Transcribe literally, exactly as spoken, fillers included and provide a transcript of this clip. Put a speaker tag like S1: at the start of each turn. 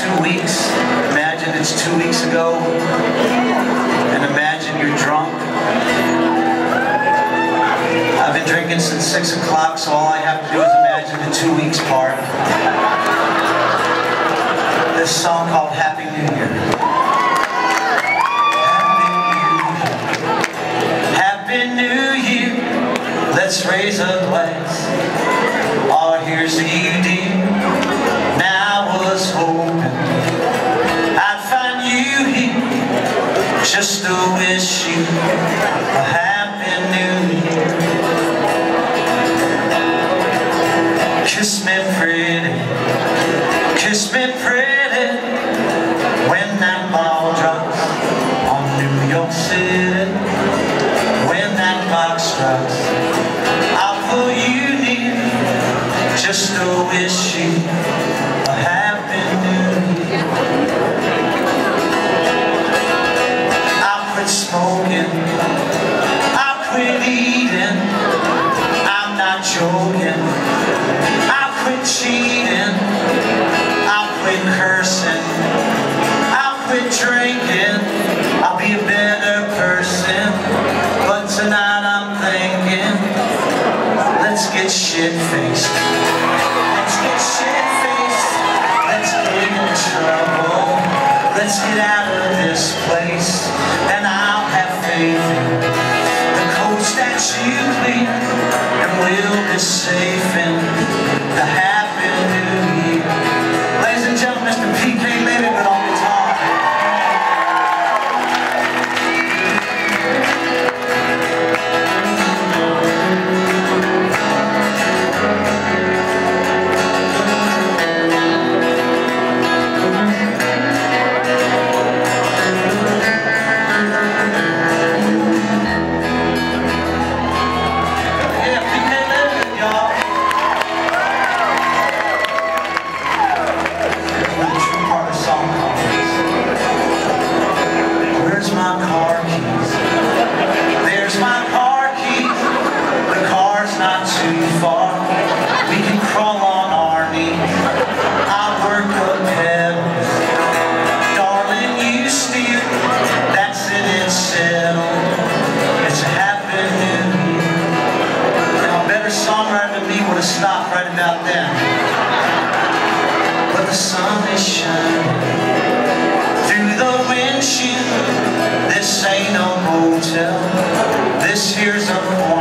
S1: two weeks. Imagine it's two weeks ago, and imagine you're drunk. I've been drinking since six o'clock, so all I have to do is imagine the two weeks part. This song called Happy New Year. Happy New Year, let's raise a glass. Oh, here's to you, dear. Now I was hoping I'd find you here just to wish you a Happy New Year. Kiss me pretty, kiss me pretty, when that ball drops on New York City. When that clock strikes, I'll pull you near just to wish you a Happy New Year. I'll quit smoking, I'll quit eating, I'm not joking. I'll quit cheating, I'll quit cursing, I'll quit drinking, I'll be a better person. But tonight I'm thinking, let's get shit-faced. Let's get shit-faced. Let's get in trouble. Let's get out of this place, and I'll have faith in the coast that you clean, and we'll be safe in the Happy New Year. Ladies and gentlemen, Mister P K Levitt on guitar. Stop right about then. But the sun is shining through the windshield. This ain't no motel, this here's a